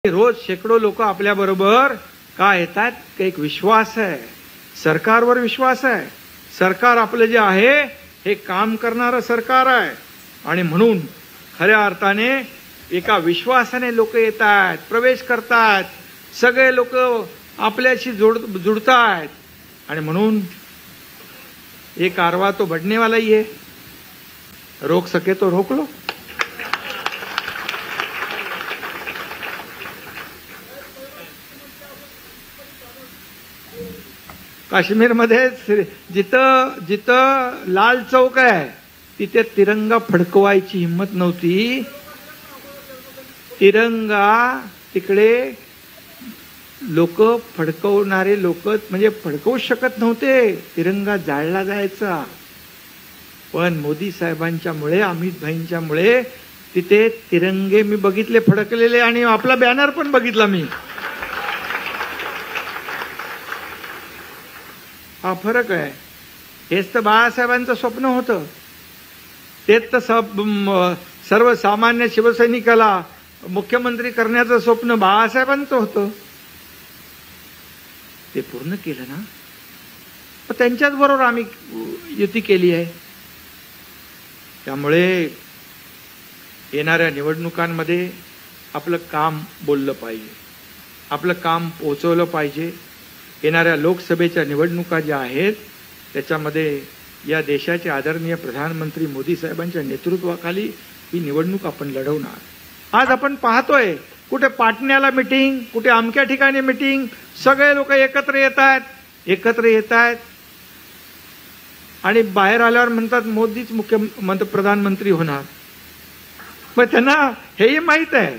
रोज शेकडो लोक आपल्या बरोबर का येतात? एक विश्वास आहे, सरकारवर विश्वास आहे. सरकार आपलं जे आहे हे काम करणारं सरकार आहे आणि म्हणून खऱ्या अर्थाने एका विश्वासाने लोक येतात, प्रवेश करतात, सगळे लोक आपल्याशी जुडतात आणि म्हणून ये कारवा तो बढ़ने वाला ही है, रोक सके तो रोक लो. काश्मीरमध्ये जिथं जिथं लाल चौक आहे तिथे तिरंगा फडकवायची हिंमत नव्हती. तिरंगा तिकडे लोक फडकवणारे लोक म्हणजे फडकवू शकत नव्हते, तिरंगा जाळला जायचा. पण मोदी साहेबांच्यामुळे, अमित भाईंच्यामुळे तिथे तिरंगे मी बघितले फडकलेले आणि आपला बॅनर पण बघितला मी. हा फरक आहे. हेच तर बाळासाहेबांचं स्वप्न होतं, तेच तर सर्वसामान्य शिवसैनिकाला मुख्यमंत्री करण्याचं स्वप्न बाळासाहेबांचं होतं. ते पूर्ण केलं ना. त्यांच्याच बरोबर आम्ही युती केली आहे. त्यामुळे येणाऱ्या निवडणुकांमध्ये आपलं काम बोललं पाहिजे, आपलं काम पोहोचवलं पाहिजे. येणाऱ्या लोकसभेच्या निवडणुका ज्या आहेत त्याच्यामध्ये या देशाचे आदरणीय प्रधानमंत्री मोदी साहेबांच्या नेतृत्वाखाली ही निवडणूक आपण लढवणार. आज आपण पाहतोय कुठे पाटण्याला मिटिंग, कुठे अमक्या ठिकाणी मिटिंग, सगळे लोक एकत्र येत आहेत आणि बाहेर आल्यावर म्हणतात मोदीच प्रधानमंत्री होणार. पण त्यांना हेही माहित आहे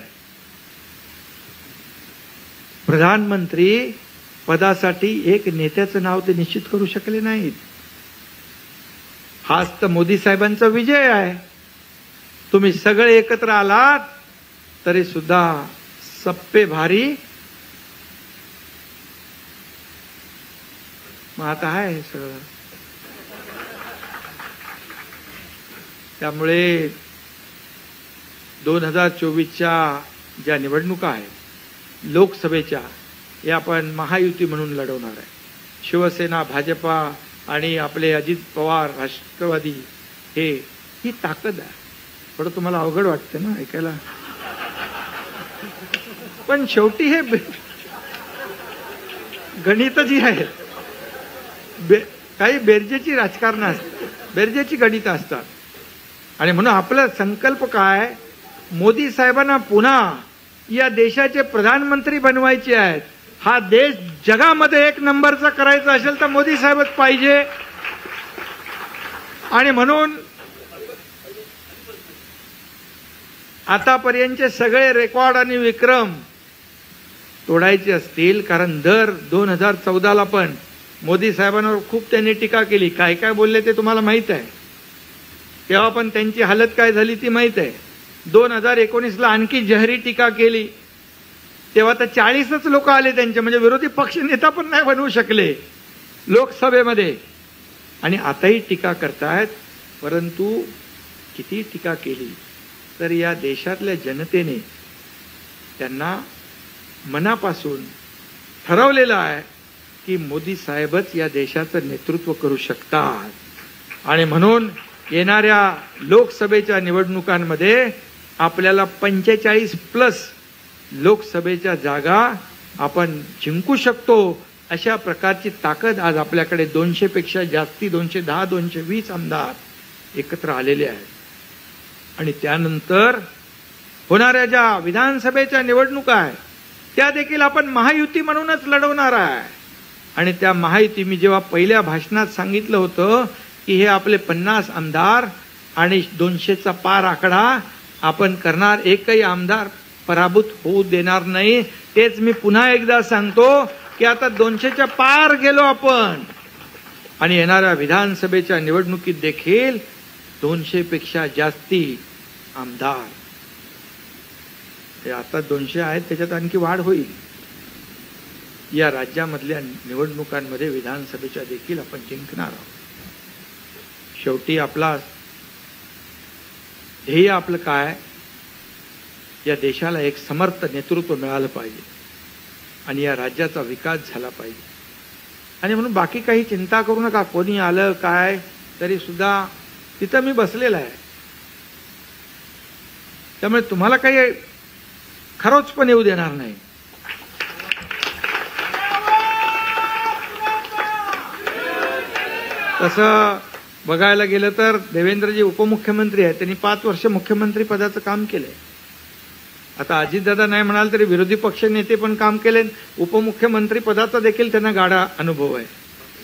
प्रधानमंत्री पदासाठी एक नेत्याचं नाव ते निश्चित करू शकले नाहीत. हाच तर मोदी साहेबांचा विजय आहे. तुम्ही सगळे एकत्र आलात तरी सुद्धा सप्पे भारी. मग आता आहे सगळं. त्यामुळे 2024च्या ज्या निवडणुका आहेत लोकसभेच्या, हे आपण महायुती म्हणून लढवणार आहे. शिवसेना, भाजपा आणि आपले अजित पवार राष्ट्रवादी, ही ताकद आहे. थोडं तुम्हाला अवघड वाटतं ना ऐकायला, पण शेवटी हे गणित जी आहेत, काही बेरजेची राजकारण असतात, बेरजेची गणित असतात. आणि म्हणून आपला संकल्प काय, मोदी साहेबांना पुन्हा या देशाचे प्रधानमंत्री बनवायचे आहेत. हा देश जगामध्ये एक नंबरचा करायचा असेल तर मोदी साहेबच पाहिजे. आणि म्हणून आतापर्यंतचे सगळे रेकॉर्ड आणि विक्रम तोडायचे असतील, कारण दर 2014ला पण मोदी साहेबांवर खूप त्यांनी टीका केली. काय काय बोलले ते तुम्हाला माहित आहे. तेव्हा पण त्यांची हालत काय झाली ती माहित आहे. 2019ला आणखी जहरी टीका केली, तेव्हा तर 40च लोक आले त्यांचे, म्हणजे विरोधी पक्ष नेता पण नाही बनवू शकले लोकसभेमध्ये. आणि आताही टीका करतायत. परंतु किती टीका केली तर या देशातल्या जनतेने त्यांना मनापासून ठरवलेलं आहे की मोदी साहेबच या देशाचं नेतृत्व करू शकतात. आणि म्हणून येणाऱ्या लोकसभेच्या निवडणुकांमध्ये आपल्याला 45+ लोकसभेच्या जागा आपण जिंकू शकतो. अशा प्रकारची ताकद आज आपल्याकडे 200 पेक्षा जास्ती 210, 220 आमदार एकत्र आलेले आहेत. आणि त्यानंतर होणाऱ्या ज्या विधानसभेच्या निवडणुका आहेत त्या देखील आपण महायुती म्हणूनच लढवणार आहे. आणि त्या महायुती मी जेव्हा पहिल्या भाषणात सांगितलं होतं की हे आपले 50 आमदार आणि 200चा पार आकडा आपण करणार, एकही आमदार पराभूत होऊ देणार नाही. तेच मी पुन्हा एकदा सांगतो की आता 200च्या पार गेलो आपण. आणि येणाऱ्या विधानसभेच्या निवडणुकीत देखील 200 पेक्षा जास्ती आमदार, आता 200 आहेत त्याच्यात आणखी वाढ होईल. या राज्यामधल्या निवडणुकांमध्ये विधानसभेच्या देखील आपण जिंकणार आहोत. शेवटी आपला ध्येय आपलं काय, या देशाला एक समर्थ नेतृत्व मिळालं पाहिजे आणि या राज्याचा विकास झाला पाहिजे. आणि म्हणून बाकी काही चिंता करू नका, कोणी आलं काय तरी सुद्धा तिथं मी बसलेला आहे. त्यामुळे तुम्हाला काही खरोच पण येऊ देणार नाही. तसं बघायला गेलं तर देवेंद्रजी उपमुख्यमंत्री आहेत, त्यांनी 5 वर्ष मुख्यमंत्री पदाचं काम केलंय. आता अजितदादा नाही म्हणाल तरी विरोधी पक्ष नेते पण काम केले, उपमुख्यमंत्री पदाचा देखील त्यांना गाढा अनुभव आहे.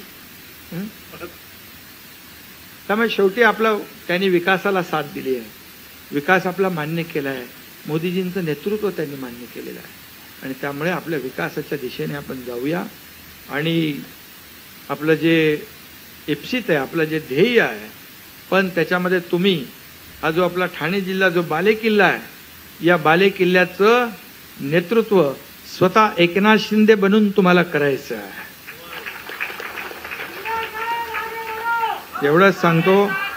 त्यामुळे शेवटी आपलं त्यांनी विकासाला साथ दिली आहे, विकास आपला मान्य केला आहे, मोदीजींचं नेतृत्व त्यांनी मान्य केलेलं आहे. आणि त्यामुळे आपल्या विकासाच्या दिशेने आपण जाऊया. आणि आपलं जे इप्सित आहे, आपलं जे ध्येय आहे, पण त्याच्यामध्ये तुम्ही हा जो आपला ठाणे जिल्हा जो बालेकिल्ला आहे, या बालेकिल्ल्याचं नेतृत्व स्वतः एकनाथ शिंदे बनून तुम्हाला करायचं आहे. एवढंच सांगतो.